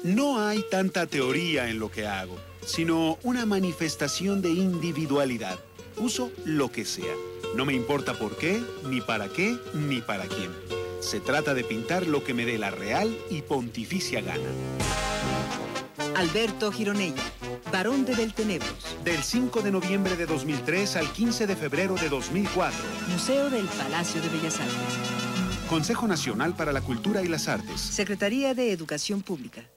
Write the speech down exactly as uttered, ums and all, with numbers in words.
No hay tanta teoría en lo que hago, sino una manifestación de individualidad. Uso lo que sea. No me importa por qué, ni para qué, ni para quién. Se trata de pintar lo que me dé la real y pontificia gana. Alberto Gironella, Barón de Beltenebros. Del cinco de noviembre de dos mil tres al quince de febrero de dos mil cuatro. Museo del Palacio de Bellas Artes. Consejo Nacional para la Cultura y las Artes. Secretaría de Educación Pública.